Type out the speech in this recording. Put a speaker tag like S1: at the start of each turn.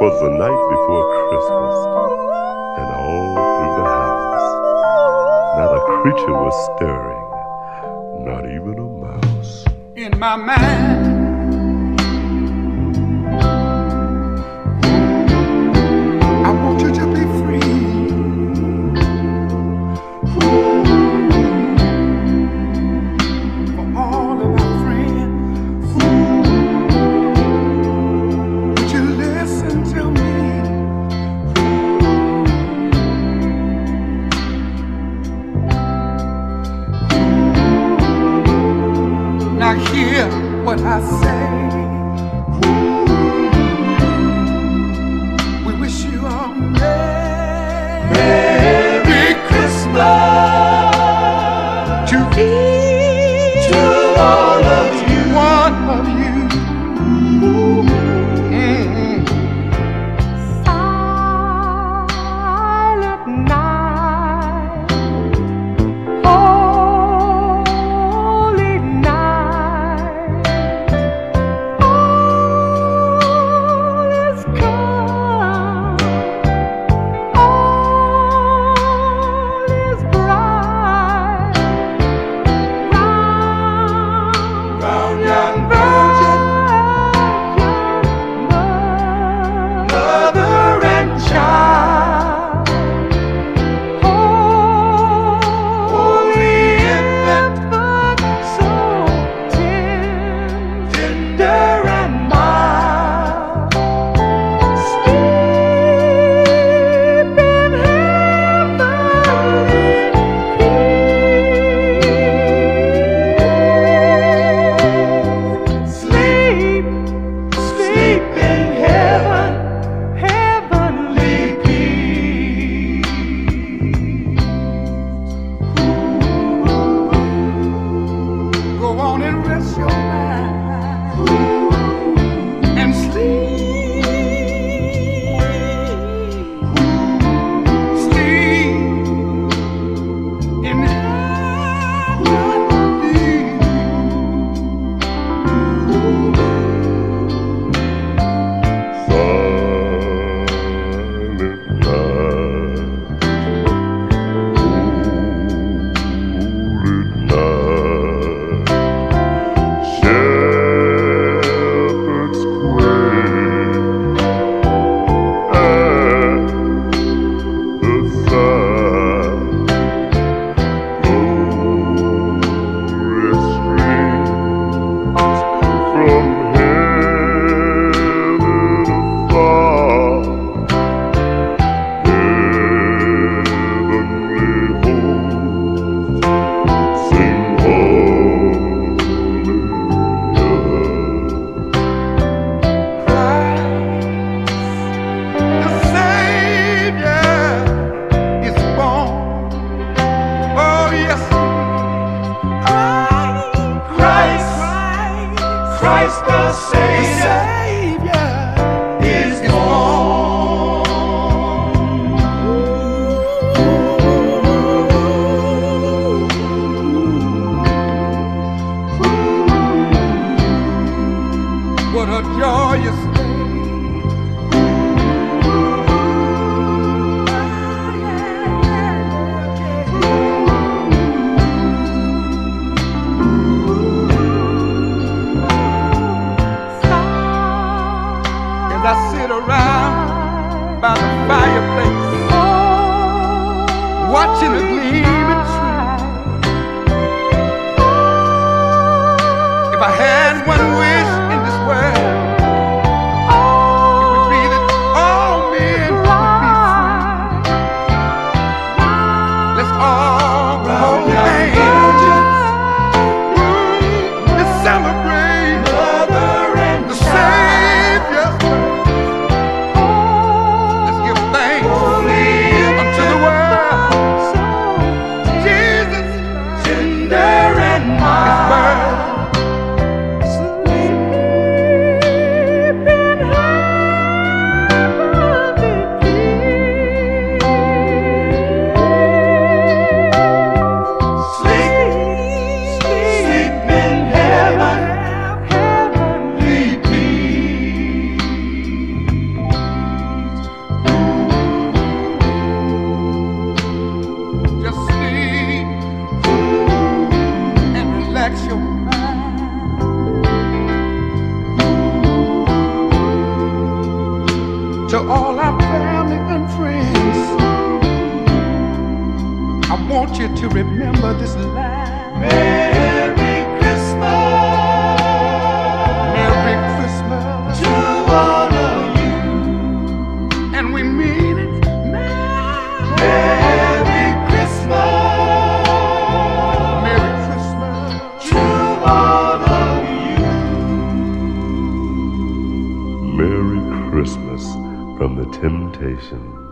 S1: 'Twas the night before Christmas, and all through the house not a creature was stirring, not even a mouse.
S2: In my mind, I want you to be free. For all of our friends, would you listen to me? Now hear what I say. We wish you all Merry Christmas to each to all of you, one of you.
S3: Silent night, holy night, all is calm, all is bright, round young virgin, mother and child, holy infant, so tender and mild, sleep in heavenly peace. Sleep, sleep in heaven, heavenly peace.
S2: Go on and rest your mind and sleep. Sleep in Christ the Savior is born. What a joyous day. I sit around by the fireplace, watching a gleaming tree. If I had one wish in this world, it would be that all men would be free. Let's all hold hands and celebrate the Savior's birth. Tender and mild, sleep to remember this line.
S3: Merry Christmas.
S2: Merry Christmas
S3: to all of you.
S2: and we mean it.
S3: Merry Christmas.
S2: Merry Christmas
S3: to all of you.
S1: Merry Christmas from the Temptations.